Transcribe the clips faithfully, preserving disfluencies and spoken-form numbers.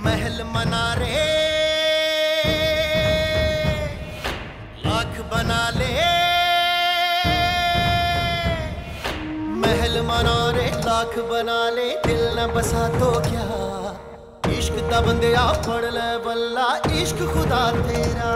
महल मनारे लाख बना ले, महल मनारे लाख बना ले, दिल न बसा तो क्या, इश्क दा बंदिया पढ़ ले बल्ला, इश्क खुदा तेरा।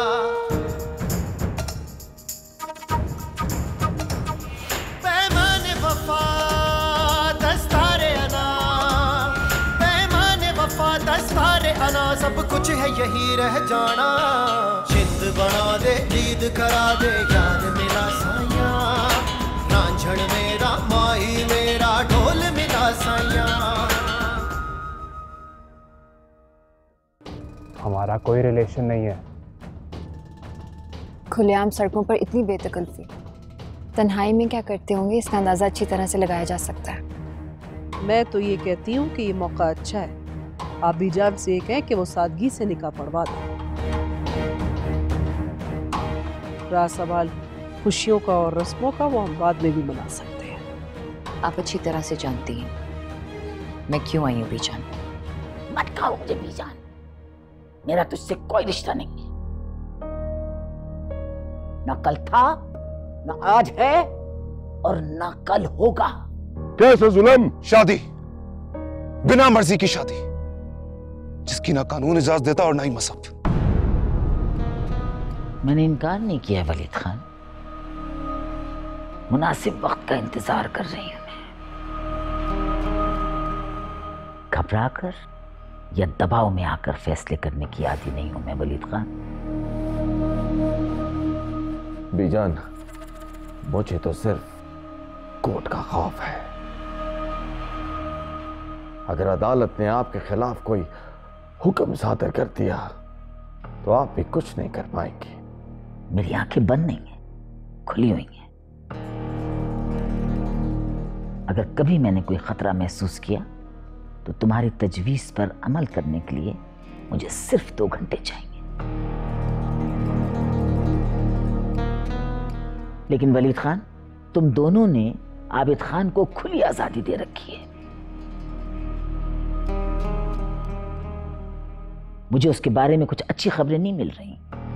पैमाने वफा दस्तारे अना, पैमाने वफा दस्तारे अना, सब कुछ है यही रह जाना। जिंद बना दे जीद करा दे, यार मिला साया, रांझण मेरा माही मेरा, ढोल मिला साया। हमारा कोई रिलेशन नहीं है। खुलेआम सड़कों पर इतनी बेतकल्फी, तन्हाई में क्या करते होंगे इसका अंदाजा अच्छी तरह से लगाया जा सकता है। मैं तो ये कहती हूँ कि ये मौका अच्छा है, आप बीजान से ये कहें कि वो सादगी से निकाह पढ़वा दें। राज सवाल खुशियों का और रस्मों का वो हम बाद में भी मना सकते हैं। आप अच्छी तरह से जानती हैं मैं क्यों आई हूँ बीजान। मत कहो मुझे बीजान, मेरा तुझसे कोई रिश्ता नहीं है, ना कल था, ना आज है और ना कल होगा। कैसे जुल्म? शादी बिना मर्जी की शादी, जिसकी ना कानून इजाजत देता और ना ही मजहब। मैंने इनकार नहीं किया वलीद खान, मुनासिब वक्त का इंतजार कर रही हूं मैं। घबरा कर या दबाव में आकर फैसले करने की आदी नहीं हूं मैं वलीद खान। बीजान, मुझे तो सिर्फ कोर्ट का खौफ है। अगर अदालत ने आपके खिलाफ कोई हुक्म सादर कर दिया तो आप भी कुछ नहीं कर पाएंगे। मेरी आंखें बंद नहीं है, खुली हुई हैं। अगर कभी मैंने कोई खतरा महसूस किया तो तुम्हारी तजवीज पर अमल करने के लिए मुझे सिर्फ दो घंटे चाहिए। लेकिन वलीद खान, तुम दोनों ने आबिद खान को खुली आजादी दे रखी है। मुझे उसके बारे में कुछ अच्छी खबरें नहीं मिल रही।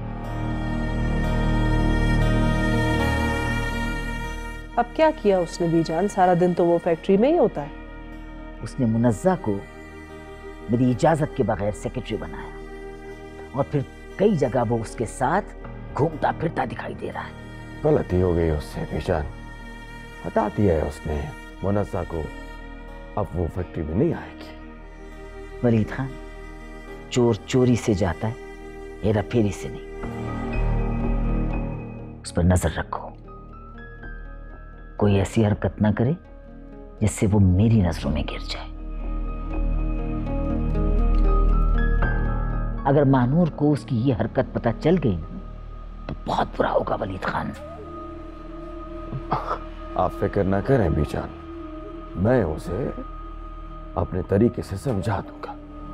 अब क्या किया उसने बीजान? सारा दिन तो वो फैक्ट्री में ही होता है। उसने मुनज़्ज़ा को मेरी इजाजत के बगैर सेक्रेटरी बनाया और फिर कई जगह वो उसके साथ घूमता फिरता दिखाई दे रहा है। गलती हो गई उससे बीजान, हटा दिया है उसने मुनज़्ज़ा को, अब वो फैक्ट्री में नहीं आएगी। वलीद खान, चोर चोरी से जाता है, हेरा फेरी से नहीं। उस पर नजर रखो, कोई ऐसी हरकत ना करे जिससे वो मेरी नजरों में गिर जाए। अगर मानूर को उसकी ये हरकत पता चल गई तो बहुत बुरा होगा वलीद खान। आप फिक्र ना करें बीजान, मैं उसे अपने तरीके से समझा दूंगा।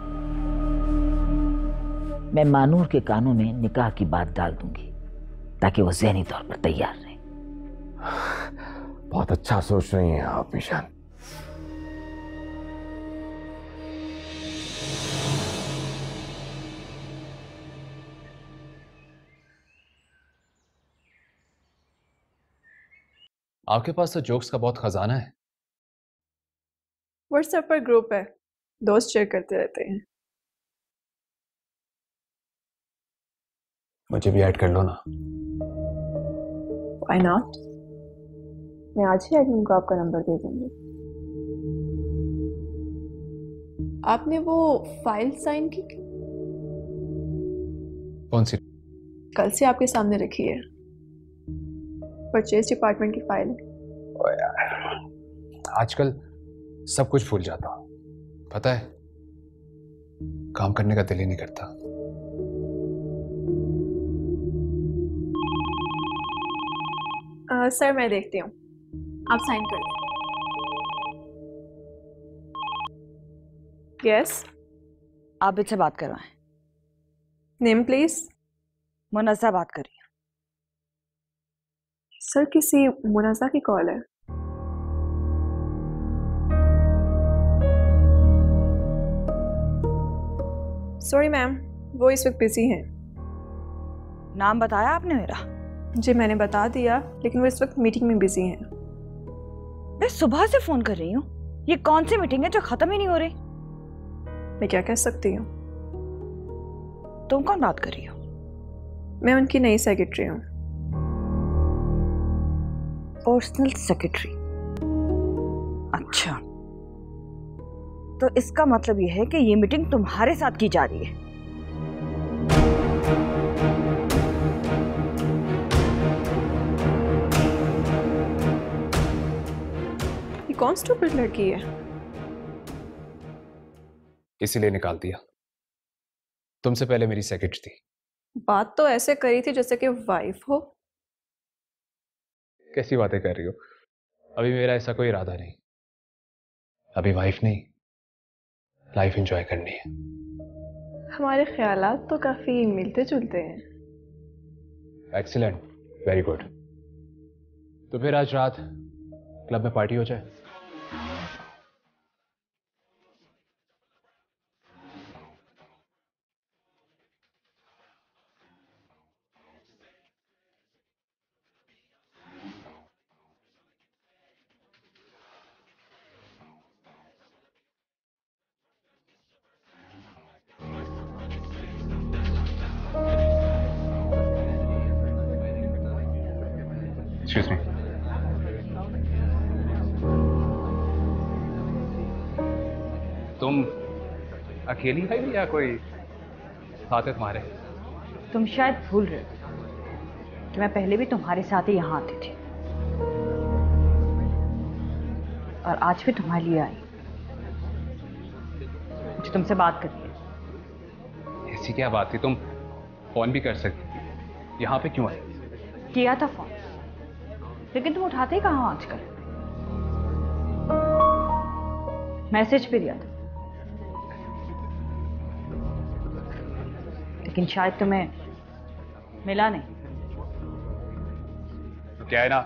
मैं मानूर के कानों में निकाह की बात डाल दूंगी ताकि वो ज़हनी तौर पर तैयार रहे। बहुत अच्छा सोच रही हैं आप बीजान। आपके पास तो जोक्स का बहुत खजाना है। व्हाट्सएप पर ग्रुप है, दोस्त शेयर करते रहते हैं। मुझे भी ऐड कर लो ना। Why not? मैं आज ही एडमिन को आपका नंबर दे दूंगी। आपने वो फाइल साइन की? कौन सी? कल से आपके सामने रखी है, परचेज डिपार्टमेंट की फाइल। ओ यार, आजकल सब कुछ भूल जाता हूँ, पता है, काम करने का दिल ही नहीं करता। आ, सर मैं देखती हूँ, आप साइन कर दें। यस, आप इससे बात करवाएं। Name please. मुनज़्ज़ा बात करिए। सर किसी मुनज़्ज़ा की कॉल है। सॉरी मैम, वो इस वक्त बिजी हैं। नाम बताया आपने मेरा? जी मैंने बता दिया, लेकिन वो इस वक्त मीटिंग में बिजी हैं। मैं सुबह से फोन कर रही हूँ, ये कौन सी मीटिंग है जो खत्म ही नहीं हो रही? मैं क्या कह सकती हूँ? तुम कौन बात कर रही हो? मैं उनकी नई सेक्रेटरी हूँ। Personal secretary? अच्छा, तो इसका मतलब यह है कि ये मीटिंग तुम्हारे साथ की जा रही है। ये कौन स्टूपिड लड़की है? इसीलिए निकाल दिया। तुमसे पहले मेरी सेक्रेटरी थी। बात तो ऐसे करी थी जैसे कि वाइफ हो। कैसी बातें कर रही हो? अभी मेरा ऐसा कोई इरादा नहीं। अभी वाइफ नहीं, लाइफ एंजॉय करनी है। हमारे ख्यालात तो काफी मिलते जुलते हैं। Excellent, very good. तो फिर आज रात क्लब में पार्टी हो जाए। Excuse me. तुम अकेली आई या कोई साथ है तुम्हारे? तुम शायद भूल रहे हो कि मैं पहले भी तुम्हारे साथ ही यहाँ आती थी, और आज भी तुम्हारे लिए आई। मुझे तुमसे बात करनी है। ऐसी क्या बात थी? तुम फोन भी कर सकती थी। यहाँ पे क्यों आई? किया था फोन, लेकिन तुम उठाते ही कहाँ हो आजकल? मैसेज भी दिया था, लेकिन शायद तुम्हें मिला नहीं। तो क्या है ना,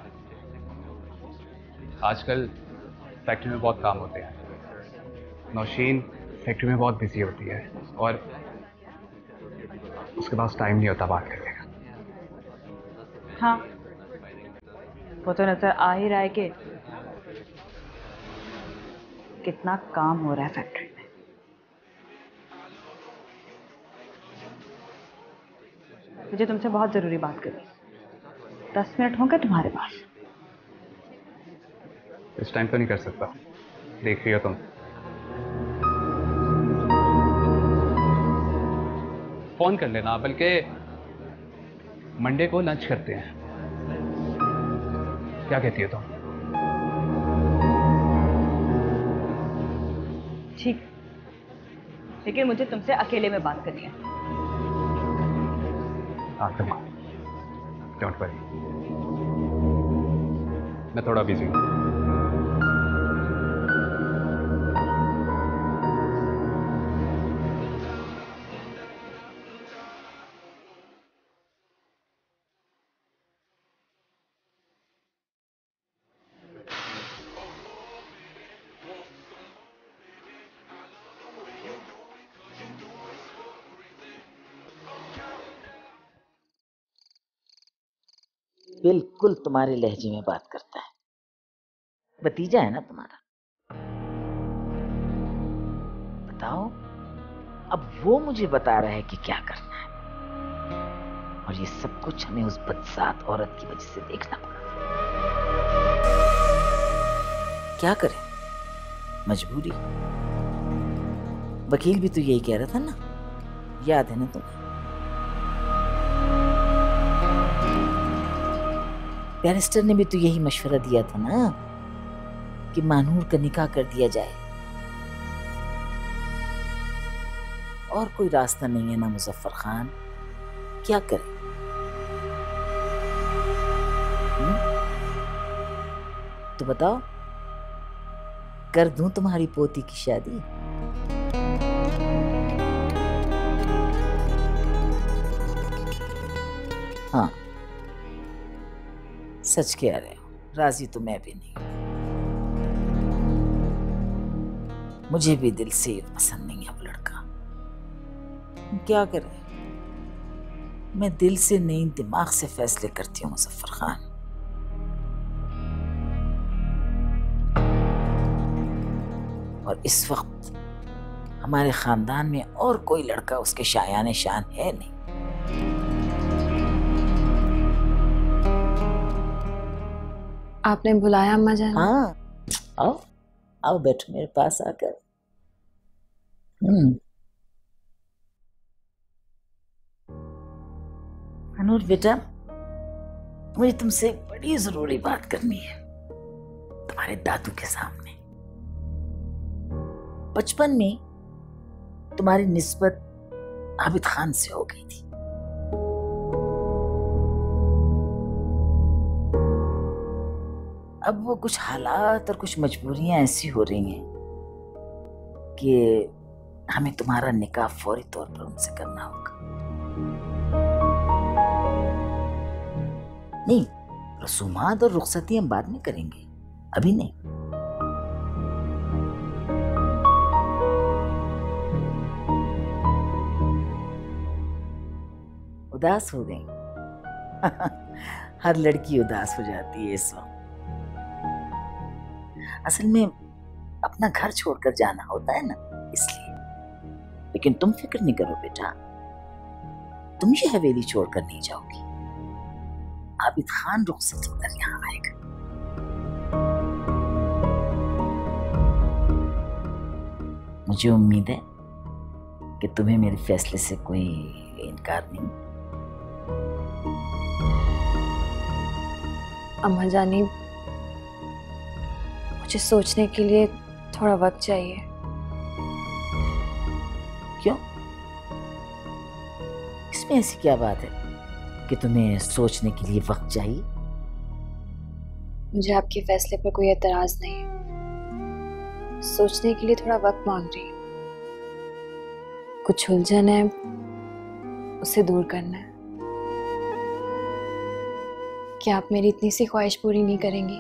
आजकल फैक्ट्री में बहुत काम होते हैं। नौशीन फैक्ट्री में बहुत बिजी होती है और उसके पास टाइम नहीं होता बात करने का। हाँ, वो तो नजर आ ही रहा है कि कितना काम हो रहा है फैक्ट्री में। मुझे तुमसे बहुत जरूरी बात करनी। दस मिनट होंगे तुम्हारे पास? इस टाइम तो नहीं कर सकता, देख रही हो तुम। फोन कर लेना, बल्कि मंडे को लंच करते हैं। क्या कहती है तुम? ठीक, लेकिन मुझे तुमसे अकेले में बात करनी है। हाँ, डोंट वरी, मैं थोड़ा बिजी हूँ। बिल्कुल तुम्हारे लहजे में बात करता है। भतीजा है ना तुम्हारा। बताओ, अब वो मुझे बता रहा है कि क्या करना है, और ये सब कुछ हमें उस बदसात औरत की वजह से देखना पड़ा। क्या करें, मजबूरी। वकील भी तो यही कह रहा था ना, याद है ना तुम्हें? बैरिस्टर ने भी तो यही मशवरा दिया था ना कि मानूर का निकाह कर दिया जाए। और कोई रास्ता नहीं है ना मुजफ्फर खान, क्या करें? हुँ? तो बताओ, कर दूं तुम्हारी पोती की शादी? हाँ, सच कह रहे हो, राजी तो मैं भी नहीं। मुझे भी दिल से पसंद नहीं है अब लड़का। क्या करें, मैं दिल से नहीं दिमाग से फैसले करती हूँ मुजफ्फर खान। और इस वक्त हमारे खानदान में और कोई लड़का उसके शायान शान है नहीं। आपने बुलाया अम्मा जान? हाँ, आओ आओ बैठो मेरे पास आकर। हम्म अनूर बेटा, मुझे तुमसे एक बड़ी जरूरी बात करनी है, तुम्हारे दादू के सामने। बचपन में तुम्हारी निस्बत आबिद खान से हो गई थी। अब वो कुछ हालात और कुछ मजबूरियां ऐसी हो रही हैं कि हमें तुम्हारा निकाह फौरी तौर पर उनसे करना होगा। नहीं, रसूमात और रुखसती हम बाद में करेंगे, अभी नहीं। उदास हो गई? हर लड़की उदास हो जाती है इस वक्त। असल में अपना घर छोड़कर जाना होता है ना, इसलिए। लेकिन तुम फिक्र नहीं करो बेटा, तुम ये हवेली छोड़कर नहीं जाओगी। आबिद खान रुखसत होकर यहाँ आएगा। मुझे उम्मीद है कि तुम्हें मेरे फैसले से कोई इनकार नहीं। अम्मा जानी, मुझे सोचने के लिए थोड़ा वक्त चाहिए। क्यों? इसमें ऐसी क्या बात है कि तुम्हें सोचने के लिए वक्त चाहिए? मुझे आपके फैसले पर कोई एतराज नहीं है, सोचने के लिए थोड़ा वक्त मांग रही हूँ। कुछ उलझन है, उसे दूर करना है। क्या आप मेरी इतनी सी ख्वाहिश पूरी नहीं करेंगी?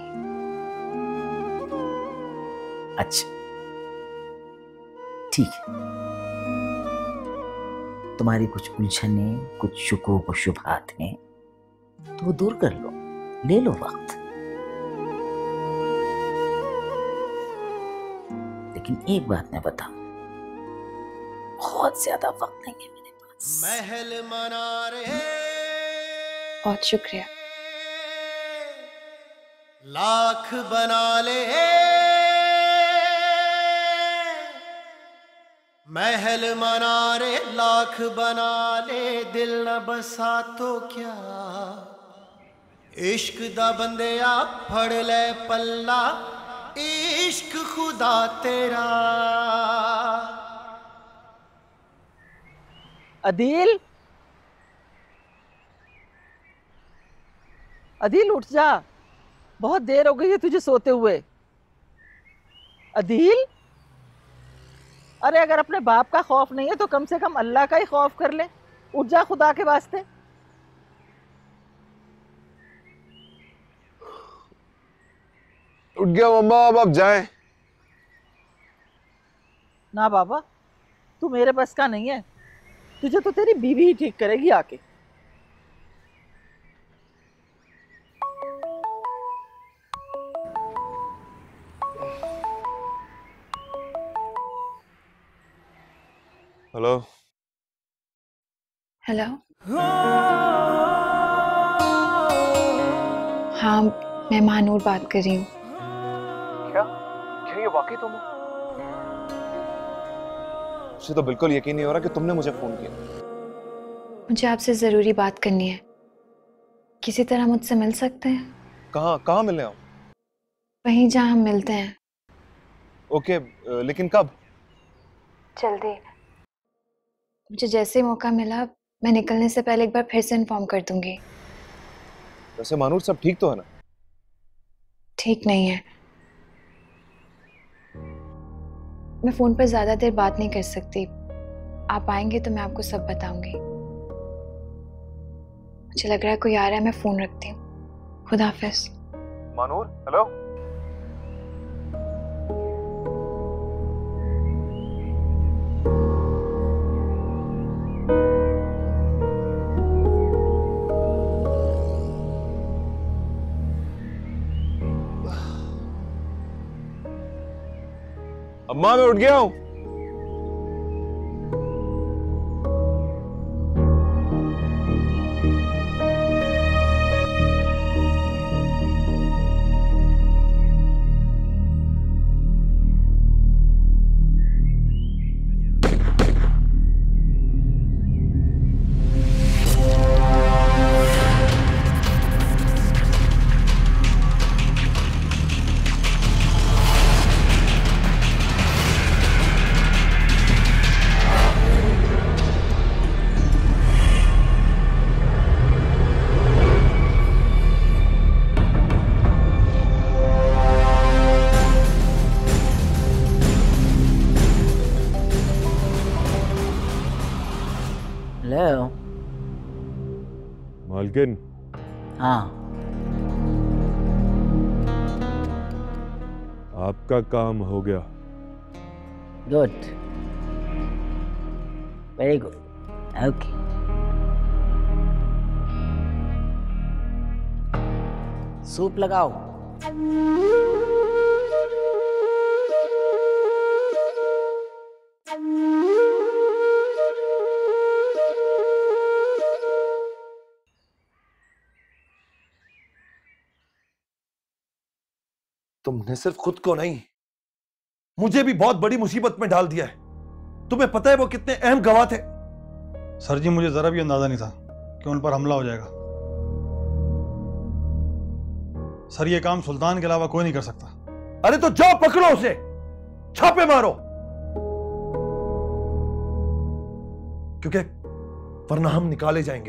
अच्छा ठीक है, तुम्हारी कुछ उलझने, कुछ शुकूक और शुबहात हैं, तो वो दूर कर लो, ले लो वक्त। लेकिन एक बात मैं बताऊं, बहुत ज्यादा वक्त नहीं है मेरे पास। महल मना रहे, बहुत शुक्रिया। लाख बना ले, महल मना रे लाख बना ले, दिल न बसा तो क्या, इश्क दा बंदिया फड़ ले पल्ला, इश्क खुदा तेरा। अदील, अदील उठ जा, बहुत देर हो गई है तुझे सोते हुए। अदील, अरे अगर अपने बाप का खौफ नहीं है तो कम से कम अल्लाह का ही खौफ कर ले। उठ जा खुदा के वास्ते। उठ गया मम्मा, अब आप जाएं। ना बाबा, तू मेरे बस का नहीं है, तुझे तो तेरी बीवी ही ठीक करेगी आके। Hello hello. हाँ, मैं महानूर बात कर रही हूँ। क्या क्या ये वाकई तुम हो? मुझे तो बिल्कुल यकीन नहीं हो रहा कि तुमने मुझे फोन किया। मुझे आपसे जरूरी बात करनी है, किसी तरह मुझसे मिल सकते हैं? कहाँ कहाँ मिलने आओ? वहीं जहाँ हम मिलते हैं। ओके, लेकिन कब? जल्दी। मुझे जैसे ही मौका मिला मैं निकलने से पहले एक बार फिर से इन्फॉर्म कर दूंगी। वैसे मानूर सब ठीक तो है ना? ठीक नहीं है। मैं फोन पर ज्यादा देर बात नहीं कर सकती। आप आएंगे तो मैं आपको सब बताऊंगी। मुझे लग रहा है कोई आ रहा है, मैं फोन रखती हूँ। खुदा हाफिज। मानूर, हेलो। अम्मा मैं उठ गया हूं। हेलो मालकिन। हाँ आपका काम हो गया। Good, very good, okay. Soup लगाओ। तुमने सिर्फ खुद को नहीं, मुझे भी बहुत बड़ी मुसीबत में डाल दिया है। तुम्हें पता है वो कितने अहम गवाह थे? सर जी, मुझे जरा भी अंदाजा नहीं था कि उन पर हमला हो जाएगा। सर, ये काम सुल्तान के अलावा कोई नहीं कर सकता। अरे तो जाओ पकड़ो उसे, छापे मारो, क्योंकि वरना हम निकाले जाएंगे,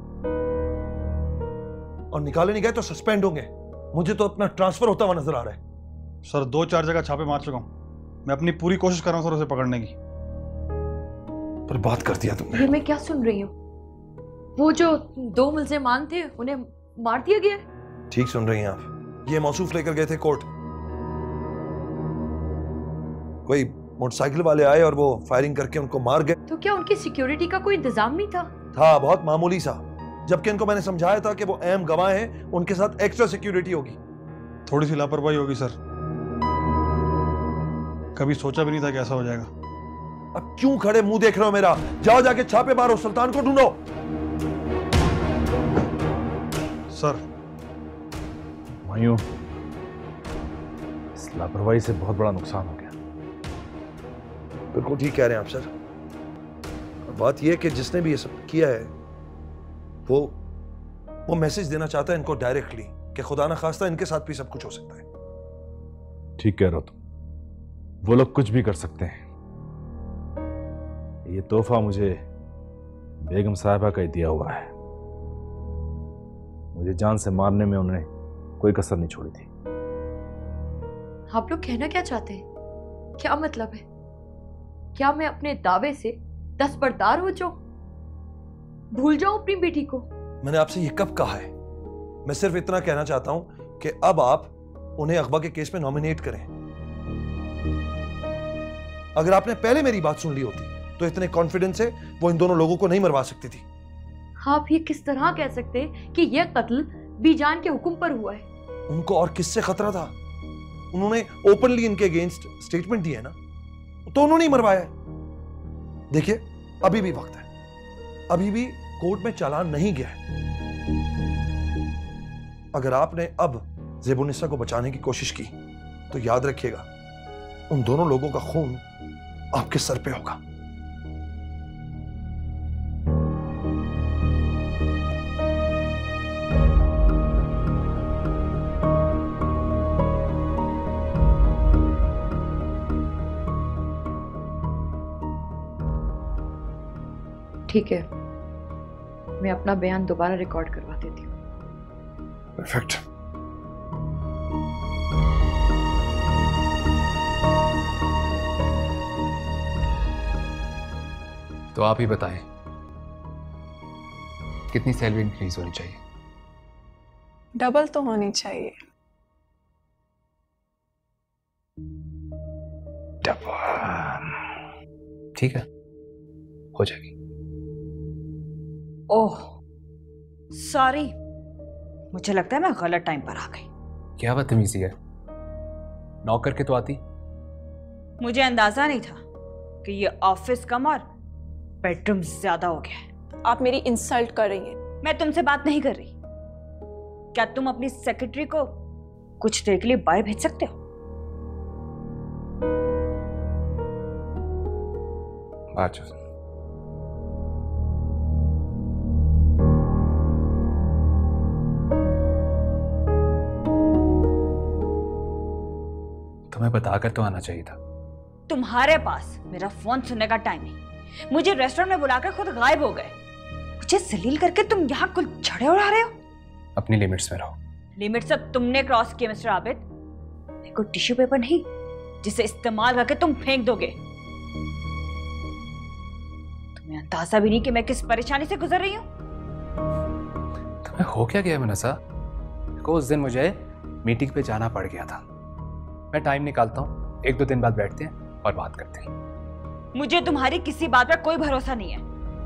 और निकाले नहीं गए तो सस्पेंड होंगे। मुझे तो अपना ट्रांसफर होता हुआ नजर आ रहा है। सर, दो चार जगह छापे मार चुका हूं। मैं अपनी पूरी कोशिश कर रहा हूं सर उसे पकड़ने की। पर बात कर दिया तुमने। ये मैं क्या सुन रही हूँ? वो जो दो मुल्जिमान थे उन्हें मार दिया गया? ठीक सुन रही हैं आप। ये मौसूफ लेकर गए थे कोर्ट। कोई मोटरसाइकिल वाले आए और वो फायरिंग करके उनको मार गए। तो क्या उनकी सिक्योरिटी का कोई इंतजाम नहीं था? था, बहुत मामूली सा। जबकि इनको मैंने समझाया था कि वो अहम गवाह हैं, उनके साथ एक्स्ट्रा सिक्योरिटी होगी। थोड़ी सी लापरवाही होगी सर, कभी सोचा भी नहीं था कि ऐसा हो जाएगा। अब क्यों खड़े मुंह देख रहे हो मेरा? जाओ जाके छापे मारो, सुल्तान को ढूंढो। सर, भाइयों, इस लापरवाही से बहुत बड़ा नुकसान हो गया। बिल्कुल ठीक कह रहे हैं आप सर। और बात यह है कि जिसने भी ये सब किया है वो वो मैसेज देना चाहता है इनको डायरेक्टली कि खुदा ना खास्ता इनके साथ भी सब कुछ हो सकता है। ठीक कह रहे हो तुम, वो लोग कुछ भी कर सकते हैं। ये तोहफा मुझे बेगम साहिबा का ही दिया हुआ है। मुझे जान से मारने में उन्होंने कोई कसर नहीं छोड़ी थी। आप लोग कहना क्या चाहते हैं? क्या मतलब है? क्या मैं अपने दावे से दस्तबरदार हो जाऊं? भूल जाऊं अपनी बेटी को? मैंने आपसे ये कब कहा है? मैं सिर्फ इतना कहना चाहता हूं कि अब आप उन्हें अगवा के केस में नॉमिनेट करें। अगर आपने पहले मेरी बात सुन ली होती तो इतने कॉन्फिडेंस से वो इन दोनों लोगों को नहीं मरवा सकती थी। आप ये किस तरह कह सकते हैं कि यह कत्ल बीजान के हुक्म पर हुआ है? उनको और किससे खतरा था? उन्होंने ओपनली इनके अगेंस्ट स्टेटमेंट दिया है ना, तो उन्होंने ही मरवाया है। देखिए, अभी भी वक्त है, अभी भी कोर्ट में चालान नहीं गया है। अगर आपने अब ज़ेबुन्निसा को बचाने की कोशिश की तो याद रखिएगा, उन दोनों लोगों का खून आपके सर पे होगा। ठीक है, मैं अपना बयान दोबारा रिकॉर्ड करवा देती हूँ। परफेक्ट। तो आप ही बताएं, कितनी सैलरी इंक्रीज होनी चाहिए? डबल तो होनी चाहिए। डबल? ठीक है, हो जाएगी। ओह सॉरी, मुझे लगता है मैं गलत टाइम पर आ गई। क्या बदतमीजी है, नॉक करके तो आती। मुझे अंदाजा नहीं था कि ये ऑफिस कम और बेडरूम ज्यादा हो गया है। आप मेरी इंसल्ट कर रही हैं। मैं तुमसे बात नहीं कर रही। क्या तुम अपनी सेक्रेटरी को कुछ देर के लिए बाहर भेज सकते हो? अच्छा। तुम्हें बताकर तो आना चाहिए था। तुम्हारे पास मेरा फोन सुनने का टाइम नहीं। मुझे रेस्टोरेंट में बुलाकर खुद गायब हो गए। मुझे जलील करके तुम यहाँ कुल छड़े उड़ा रहे हो। अपनी लिमिट्स में रहो। लिमिट्स अब तुमने क्रॉस किए मिस्टर आबिद। मेरे को टिश्यू पेपर नहीं जिसे इस्तेमाल करके तुम फेंक दोगे। तुम्हें अंदाजा भी नहीं कि मैं किस परेशानी से गुजर रही हूँ। तुम्हें हो क्या गया मनसा? को उस दिन मुझे मीटिंग पे जाना पड़ गया था। मैं टाइम निकालता हूँ, एक दो दिन बाद बैठते हैं और बात करते हैं। मुझे तुम्हारी किसी बात पर कोई भरोसा नहीं है।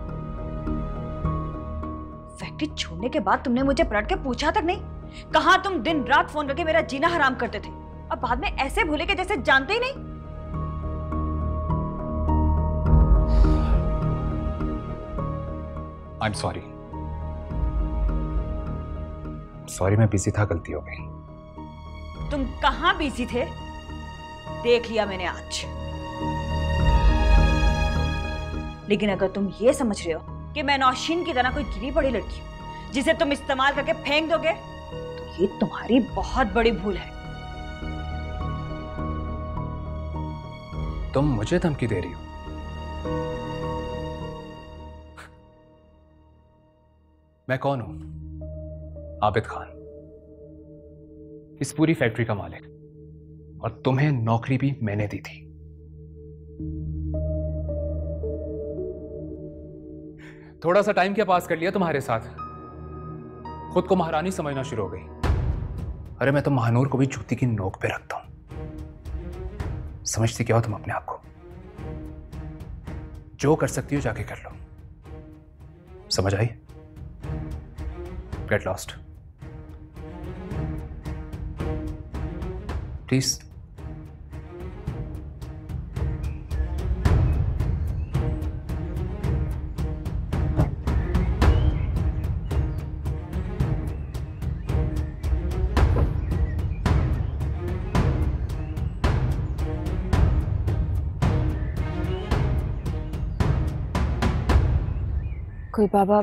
फैक्ट्री छोड़ने के बाद तुमने मुझे पलट के पूछा तक नहीं। कहां तुम दिन रात फोन करके मेरा जीना हराम करते थे और बाद में ऐसे भूले के जैसे जानते ही नहीं। I am sorry. सॉरी, मैं बिजी था, गलती हो गई। तुम कहां बिजी थे देख लिया मैंने आज। लेकिन अगर तुम ये समझ रहे हो कि मैं नौशीन की तरह कोई गिरी पड़ी लड़की हूं जिसे तुम इस्तेमाल करके फेंक दोगे, तो ये तुम्हारी बहुत बड़ी भूल है। तुम मुझे धमकी दे रही हो? मैं कौन हूं? आबिद खान, इस पूरी फैक्ट्री का मालिक, और तुम्हें नौकरी भी मैंने दी थी। थोड़ा सा टाइम क्या पास कर लिया तुम्हारे साथ, खुद को महारानी समझना शुरू हो गई। अरे मैं तो महानूर को भी जूती की नोक पे रखता हूं। समझती क्या हो तुम अपने आप को? जो कर सकती हो जाके कर लो। समझ आई? Get lost please. कुल बाबा,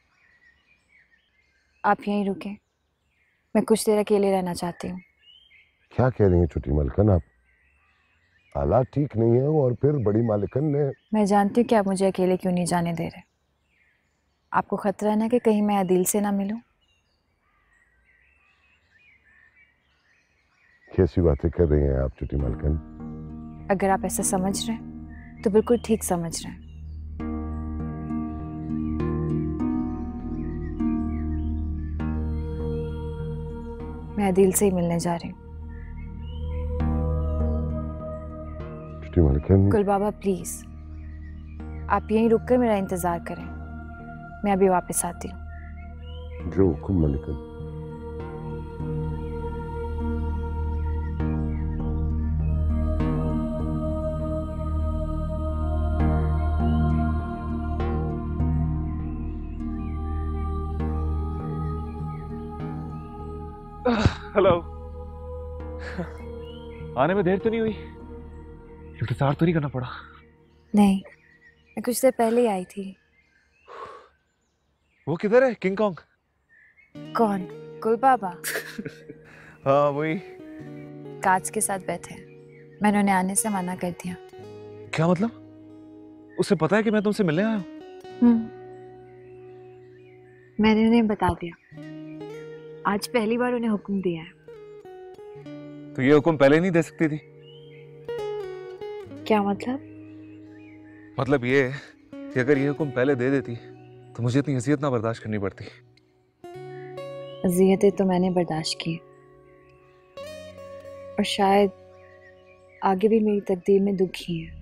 आप यहीं रुके। मैं कुछ देर अकेले रहना चाहती हूँ। क्या कह रही हैं छोटी मालिकन आप? हालात ठीक नहीं है और फिर बड़ी मालिकन ने। मैं जानती हूँ कि आप मुझे अकेले क्यों नहीं जाने दे रहे। आपको खतरा है ना कि कहीं मैं आदिल से ना मिलूं। कैसी बातें कर रही हैं आप छोटी मालिकन? अगर आप ऐसा समझ रहे हैं तो बिल्कुल ठीक समझ रहे हैं। मैं आदिल से ही मिलने जा रही हूँ। कुल बाबा प्लीज, आप यहीं रुककर मेरा इंतजार करें। मैं अभी वापस आती हूँ। जो हुक्म मालिकन। हेलो। आने में देर तो नहीं हुई? इंतजार तो नहीं करना पड़ा? नहीं, मैं कुछ देर पहले ही आई थी। वो किधर है, किंग कॉन्ग? कौन? कुल बाबा? हाँ वही। कांच के साथ बैठे। मैंने उन्हें आने से मना कर दिया। क्या मतलब? उसे पता है कि मैं तुमसे मिलने आया हूँ? हम्म, मैंने उन्हें बता दिया। आज पहली बार उन्हें हुक्म दिया है। तो ये हुक्म पहले नहीं दे सकती थी? क्या मतलब? मतलब ये कि अगर ये हुक्म पहले दे देती तो मुझे इतनी अजियत ना बर्दाश्त करनी पड़ती। अजियतें तो मैंने बर्दाश्त की और शायद आगे भी मेरी तकदीर में दुख ही है।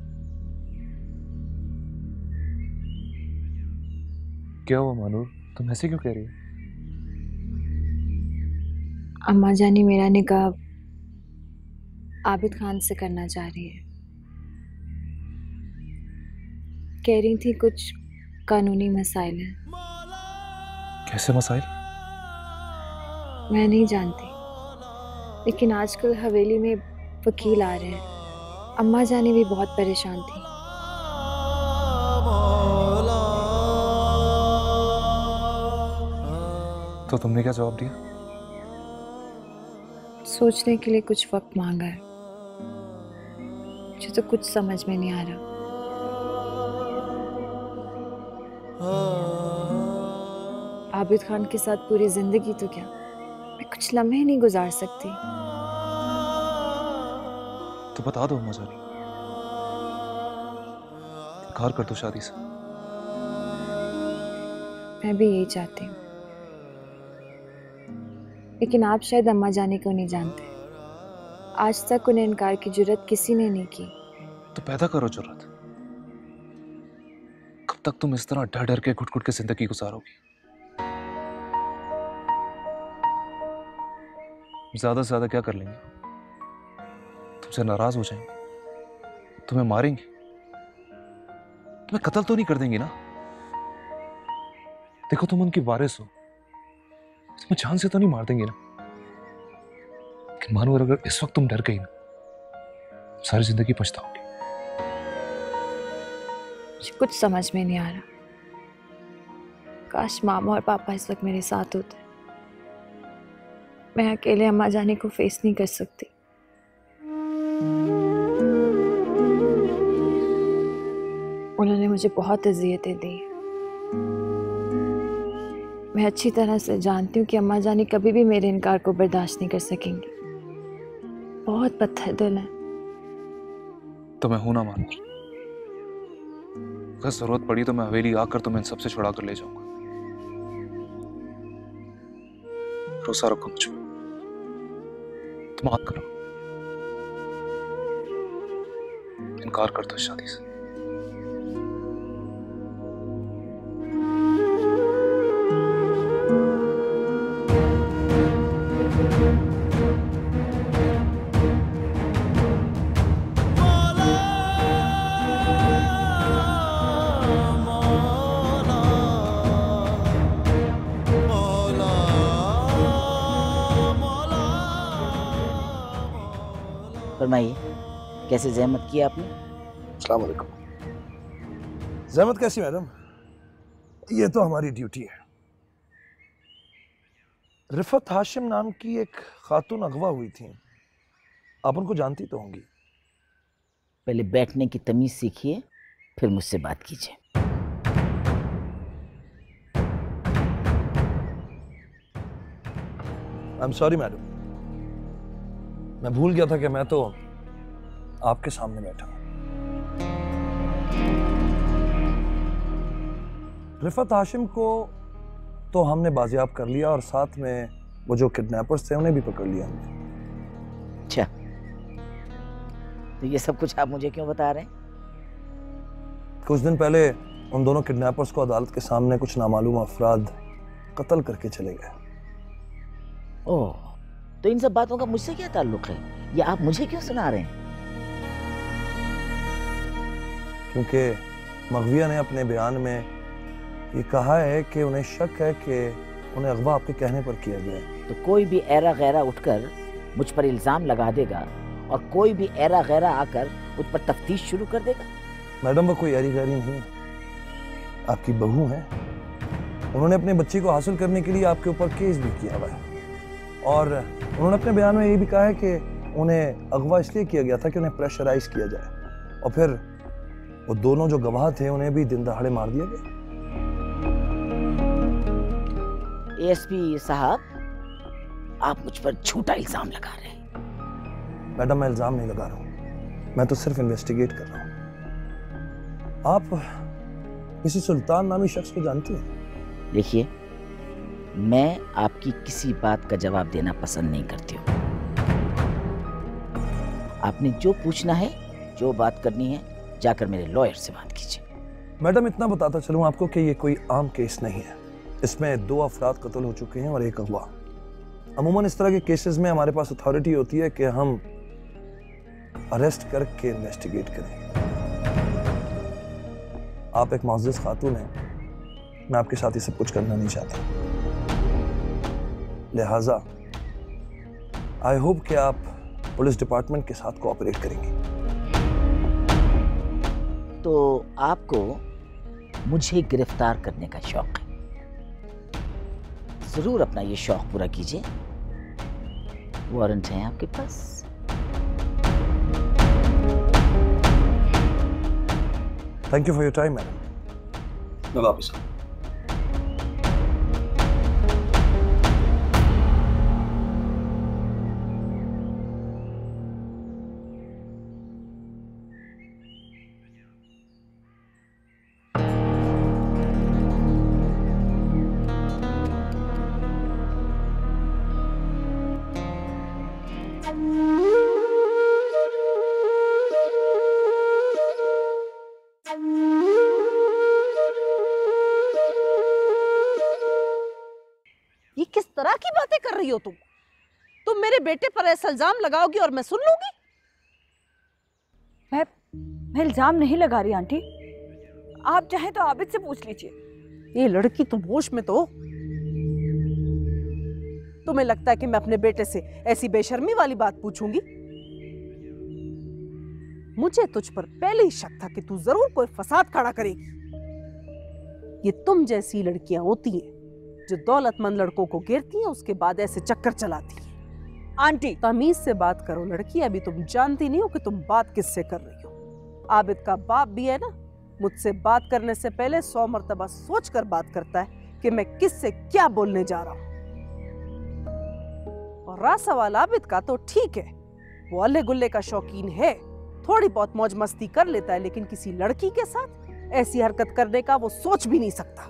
क्या हुआ मानूर, तुम ऐसे क्यों कह रही हो? अम्मा जानी मेरा निकाह आबिद खान से करना चाह रही है। कह रही थी कुछ कानूनी मसाइल हैं। कैसे मसाइल? मैं नहीं जानती, लेकिन आजकल हवेली में वकील आ रहे हैं। अम्मा जानी भी बहुत परेशान थी। तो तुमने क्या जवाब दिया? सोचने के लिए कुछ वक्त मांगा है। मुझे तो कुछ समझ में नहीं आ रहा। आबिद खान के साथ पूरी जिंदगी तो क्या, मैं कुछ लम्हे नहीं गुजार सकती। तो बता दो अम्मा जानी, इनकार कर दो शादी से। मैं भी यही चाहती हूँ, लेकिन आप शायद अम्मा जानी को नहीं जानते। आज तक उन्हें इनकार की जुर्रत किसी ने नहीं की। तो पैदा करो जुर्रत। कब तक तुम इस तरह डर डर के घुट घुट के जिंदगी गुजारोगी? ज्यादा से ज्यादा क्या कर लेंगे? तुमसे नाराज हो जाएंगे, तुम्हें मारेंगे, तुम्हें कत्ल तो नहीं कर देंगी ना? देखो तुम उनकी वारिस हो, तुम्हें जान से तो नहीं मार देंगे ना? लेकिन मानो अगर इस वक्त तुम डर गई ना, सारी जिंदगी पछताओगी। मुझे कुछ समझ में नहीं आ रहा। काश मामा और पापा इस वक्त मेरे साथ होते। मैं अकेले अम्मा जाने को फेस नहीं कर सकती। उन्होंने मुझे बहुत अज़ियतें दी। मैं अच्छी तरह से जानती हूँ कि अम्मा जानी कभी भी मेरे इनकार को बर्दाश्त नहीं कर सकेंगी। बहुत पत्थर दिल है। तो मैं हूं ना मानो। अगर जरूरत पड़ी तो मैं हवेली आकर तुम्हें इन सबसे छुड़ा कर ले जाऊंगा। भरोसा रखो मुझ पर, तुम मत करो, इनकार कर दो शादी से। फरमाइए, कैसे जहमत की आपने? अस्सलाम वालेकुम। जहमत कैसी मैडम, ये तो हमारी ड्यूटी है। रिफत हाशिम नाम की एक खातून अगवा हुई थी, आप उनको जानती तो होंगी। पहले बैठने की तमीज सीखिए, फिर मुझसे बात कीजिए। आई एम सॉरी मैडम, मैं भूल गया था कि मैं तो आपके सामने बैठा हूं। रिफत हाशिम को तो हमने बाजियाब कर लिया और साथ में वो जो किडनैपर्स थे उन्हें भी पकड़ लिया हमने। अच्छा, तो ये सब कुछ आप मुझे क्यों बता रहे हैं? कुछ दिन पहले उन दोनों किडनैपर्स को अदालत के सामने कुछ नामालूम अफराद कत्ल करके चले गए। ओह, तो इन सब बातों का मुझसे क्या ताल्लुक है? ये आप मुझे क्यों सुना रहे हैं? क्योंकि मगविया ने अपने बयान में ये कहा है कि उन्हें शक है कि उन्हें अगवा आपके कहने पर किया गया है। तो कोई भी ऐरा गैरा उठकर मुझ पर इल्जाम लगा देगा और कोई भी ऐरा गैरा आकर मुझ पर तफ्तीश शुरू कर देगा। मैडम, वो कोई ऐरी गैरी नहीं, आपकी बहू है। उन्होंने अपने बच्ची को हासिल करने के लिए आपके ऊपर केस भी किया हुआ है और उन्होंने अपने बयान में ये भी कहा है कि उन्हें अगवा इसलिए किया गया था कि उन्हें प्रेशराइज किया जाए और फिर वो दोनों जो गवाह थे उन्हें भी दिन दहाड़े मार दिया गया। एएसपी साहब, आप मुझ पर झूठा इल्जाम लगा रहे हैं। मैडम, मैं इल्जाम नहीं लगा रहा हूँ, मैं तो सिर्फ इन्वेस्टिगेट कर रहा हूँ। आप किसी सुल्तान नामी शख्स को जानती हैं? देखिए, मैं आपकी किसी बात का जवाब देना पसंद नहीं करती हूँ। आपने जो पूछना है, जो बात करनी है, जाकर मेरे लॉयर से बात कीजिए। मैडम, इतना बताता चलूं आपको कि ये कोई आम केस नहीं है। इसमें दो अफराद कत्ल हो चुके हैं और एक अगवा। अमूमन इस तरह के केसेस में हमारे पास अथॉरिटी होती है कि हम अरेस्ट करके इन्वेस्टिगेट करें। आप एक मुअज़्ज़ज़ खातून हैं, मैं आपके साथ ये सब कुछ करना नहीं चाहता, लिहाजा आई होप कि आप पुलिस डिपार्टमेंट के साथ कोऑपरेट करेंगे। तो आपको मुझे गिरफ्तार करने का शौक है, जरूर अपना ये शौक पूरा कीजिए। वारंट है आपके पास। Thank you for your time madam. मैं वापस आऊँ। ये किस तरह की बातें कर रही हो तुम? तुम मेरे बेटे पर ऐसा इल्जाम लगाओगी और मैं सुन लूंगी? मैं मैं इल्जाम नहीं लगा रही आंटी, आप चाहे तो आबिद से पूछ लीजिए। ये लड़की तुम होश में तो? तुम्हें लगता है कि मैं अपने बेटे से ऐसी बेशर्मी वाली बात पूछूंगी? मुझे तुझ पर पहले ही शक था कि तू जरूर कोई फसाद खड़ा करेगी। ये तुम जैसी लड़कियां होती हैं जो दौलतमंद लड़कों को घेरती हैं, उसके बाद ऐसे चक्कर चलाती हैं। आंटी तमीज से बात करो लड़की, अभी तुम जानती नहीं हो कि तुम बात किससे कर रही हो। आबिद का बाप भी है ना, मुझसे बात करने से पहले सौ मर्तबा सोच कर बात करता है कि मैं किससे क्या बोलने जा रहा हूं। और रहा सवाल आबिद का, तो ठीक है, वो अल्ले गुल्ले का शौकीन है, थोड़ी बहुत मौज मस्ती कर लेता है, लेकिन किसी लड़की के साथ ऐसी हरकत करने का वो सोच भी नहीं सकता।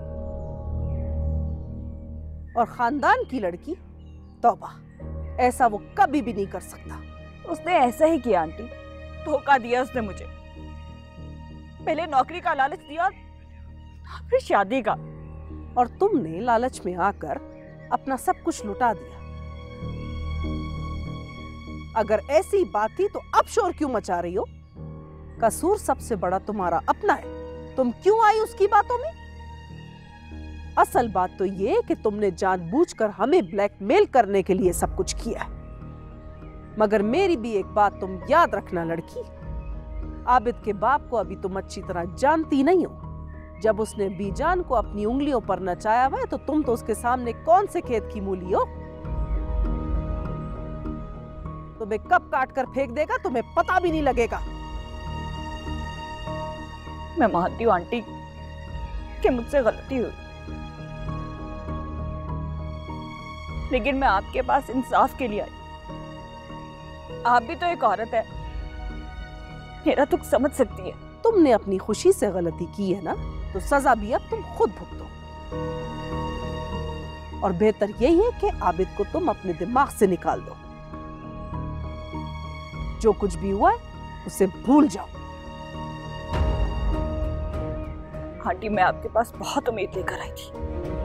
और खानदान की लड़की, तौबा, ऐसा वो कभी भी नहीं कर सकता। उसने ऐसा ही किया आंटी, धोखा दिया उसने मुझे। पहले नौकरी का लालच दिया, फिर शादी का। और तुमने लालच में आकर अपना सब कुछ लुटा दिया। अगर ऐसी बात थी तो अब शोर क्यों मचा रही हो? कसूर सबसे बड़ा तुम्हारा अपना है, तुम क्यों आई उसकी बातों में? असल बात तो ये कि तुमने जानबूझकर हमें ब्लैकमेल करने के लिए सब कुछ किया है। मगर मेरी भी एक बात तुम याद रखना लड़की, आबिद के बाप को अभी तुम अच्छी तरह जानती नहीं हो। जब उसने बीजान को अपनी उंगलियों पर नचाया हुआ है तो तुम तो उसके सामने कौन से खेत की मूली हो? तुम्हें कब काट कर फेंक देगा तुम्हें पता भी नहीं लगेगा। मैं मानती हूँ आंटी कि मुझसे गलती हुई, लेकिन मैं आपके पास इंसाफ के लिए आई। आप भी तो एक औरत है, मेरा दुख समझ सकती है। तुमने अपनी खुशी से गलती की है ना, तो सजा भी अब तुम खुद भुगतो। और बेहतर यही है कि आबिद को तुम अपने दिमाग से निकाल दो। जो कुछ भी हुआ है उसे भूल जाओ। आंटी, मैं आपके पास बहुत उम्मीद लेकर आई थी,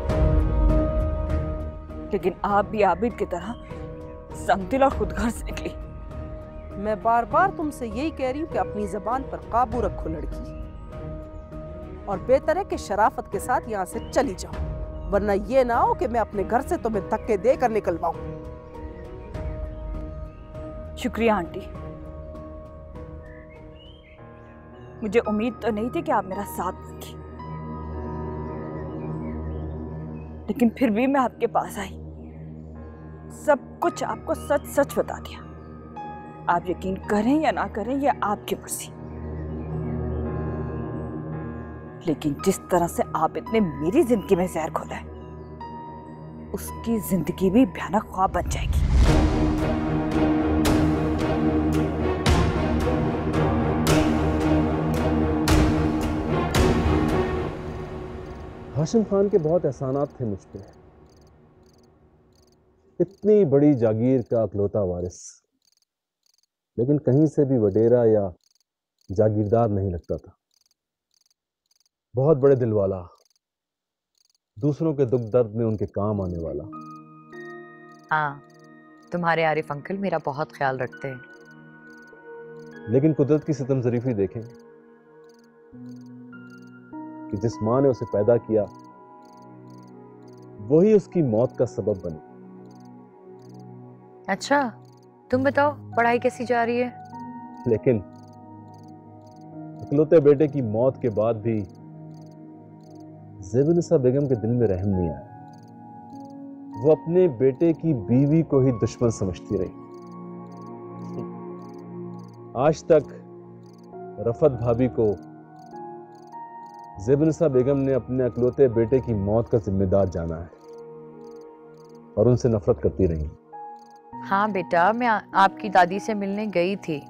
लेकिन आप भी आबिद की तरह संगदिल और खुदगर्ज निकली। मैं बार बार तुमसे यही कह रही हूँ कि अपनी जबान पर काबू रखो लड़की, और बेहतर है कि शराफत के साथ यहाँ से चली जाओ, वरना ये ना हो कि मैं अपने घर से तुम्हें धक्के देकर निकलवाऊं। शुक्रिया आंटी, मुझे उम्मीद तो नहीं थी कि आप मेरा साथ देंगी, लेकिन फिर भी मैं आपके पास आई, सब कुछ आपको सच सच बता दिया। आप यकीन करें या ना करें ये आपकी मर्जी, लेकिन जिस तरह से आप इतने मेरी जिंदगी में जहर घोला है, उसकी जिंदगी भी भयानक ख्वाब बन जाएगी। हाशिम खान के बहुत एहसानात थे मुझ पे। इतनी बड़ी जागीर का अकलौता वारिस, लेकिन कहीं से भी वडेरा या जागीरदार नहीं लगता था। बहुत बड़े दिल वाला, दूसरों के दुख दर्द में उनके काम आने वाला। हाँ, तुम्हारे आरिफ अंकल मेरा बहुत ख्याल रखते हैं। लेकिन कुदरत की सितम ज़रीफी देखें, कि जिस मां ने उसे पैदा किया वही उसकी मौत का सबब बनी। अच्छा, तुम बताओ पढ़ाई कैसी जा रही है? लेकिन इकलौते बेटे की मौत के बाद भी ज़ेबुनिसा बेगम के दिल में रहम नहीं आया। वो अपने बेटे की बीवी को ही दुश्मन समझती रही। आज तक रफत भाभी को ज़ेबुनिसा बेगम ने अपने इकलौते बेटे की मौत का जिम्मेदार जाना है और उनसे नफरत करती रही। हाँ बेटा, मैं आ, आपकी दादी से मिलने गई थी।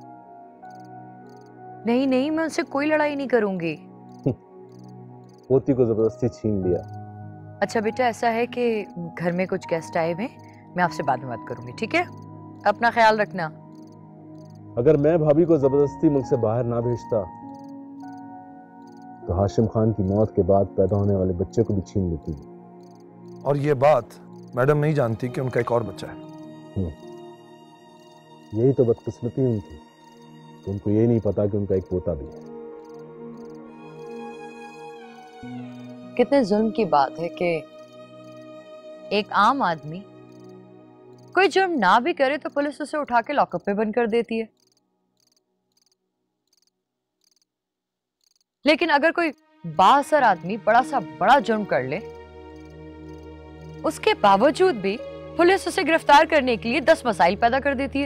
नहीं नहीं, मैं उनसे कोई लड़ाई नहीं करूंगी। पोती को जबरदस्ती छीन लिया। अच्छा बेटा, ऐसा है कि घर में कुछ गेस्ट आए हुए, मैं आपसे बाद में बात करूंगी, ठीक है? अपना ख्याल रखना। अगर मैं भाभी को जबरदस्ती मुल्क से बाहर ना भेजता तो हाशिम खान की मौत के बाद पैदा होने वाले बच्चे को भी छीन लेती। और ये बात मैडम नहीं जानती कि उनका एक और बच्चा है। यही तो बदकिस्मती उनकी, तो उनको यही नहीं पता कि उनका एक पोता भी है। कितने जुल्म की बात है कि एक आम आदमी कोई जुर्म ना भी करे तो पुलिस उसे उठा के लॉकअप में बंद कर देती है। लेकिन अगर कोई बाअसर आदमी बड़ा सा बड़ा जुर्म कर ले, उसके बावजूद भी पुलिस उसे गिरफ्तार करने के लिए दस मसाइल पैदा कर देती है।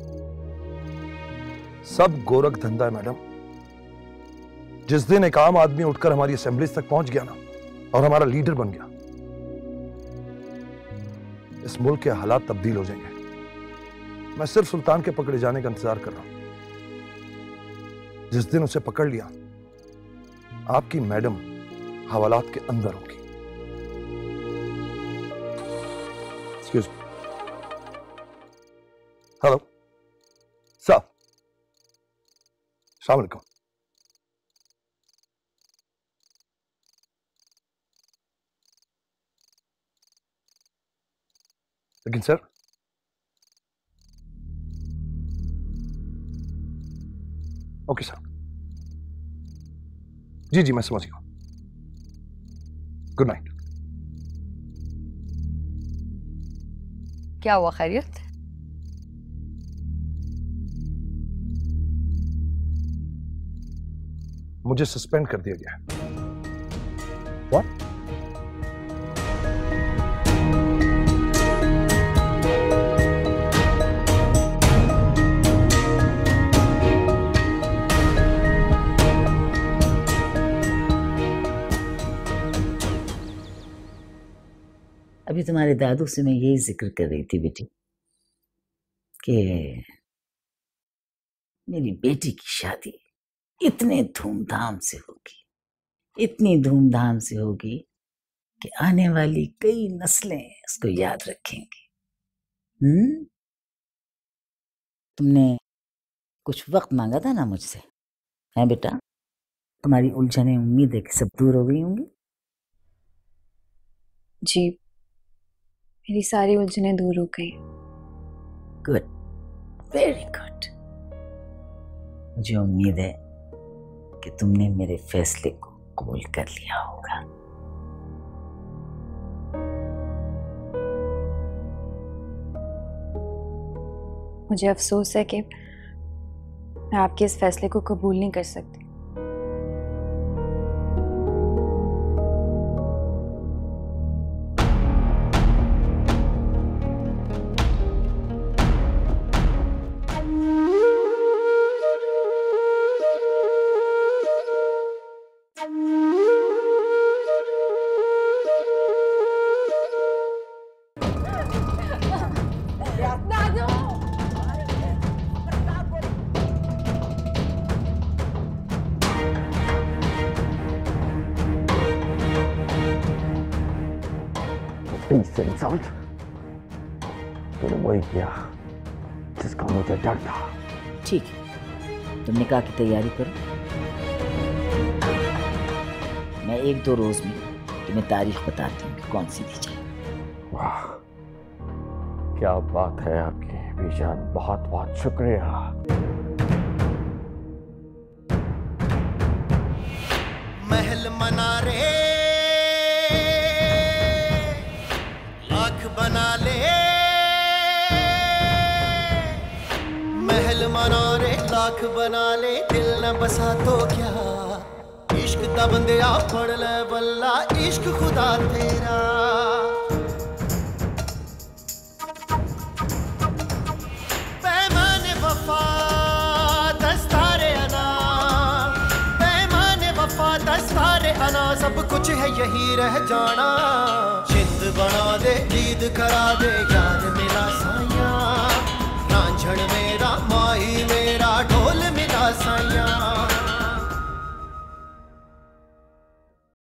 सब गोरख धंधा है मैडम। जिस दिन एक आम आदमी उठकर हमारी असेंबलीज तक पहुंच गया ना और हमारा लीडर बन गया, इस मुल्क के हालात तब्दील हो जाएंगे। मैं सिर्फ सुल्तान के पकड़े जाने का इंतजार कर रहा हूं। जिस दिन उसे पकड़ लिया, आपकी मैडम हवालात के अंदर होगी। Excuse me. हेलो सर, अस्सलाम वालेकुम। लेकिन सर, ओके सर, जी जी मैं समझ गया। Good night. क्या हुआ, खैरियत? मुझे सस्पेंड कर दिया गया है। What? अभी तुम्हारे दादू से मैं यही जिक्र कर रही थी बेटी कि मेरी बेटी की शादी इतने धूमधाम से होगी, इतनी धूमधाम से होगी कि आने वाली कई नस्लें इसको याद रखेंगी। हम्म तुमने कुछ वक्त मांगा था ना मुझसे, है बेटा? तुम्हारी उलझने उम्मीद है कि सब दूर हो गई होंगी। जी, मेरी सारी उलझनें दूर हो गई। Good, very good. मुझे उम्मीद है कि तुमने मेरे फैसले को कबूल कर लिया होगा। मुझे अफसोस है कि मैं आपके इस फैसले को कबूल नहीं कर सकती। इंसल्ट, तूने वही किया जिसका मुझे डर था। ठीक है, तुमने कहा कि तैयारी करो। मैं एक दो रोज में तुम्हें तारीख बताती हूँ कि कौन सी दी जाए। वाह, क्या बात है आपकी बीजान, बहुत बहुत शुक्रिया। महल मनारे लाख बना ले, महल मनारे लाख बना ले, दिल न बसा तो क्या, इश्क दा बंदिया पढ़ ले बल्ला, इश्क खुदा तेरा। पैमाने वफा दस्तारे अना, पैमाने वफा दस्तारे अना, सब कुछ है यही रह जाना। जिंद बना दे जीद करा दे, यार मिला साया, रांझण मेरा माही मेरा ढोल मिला साया।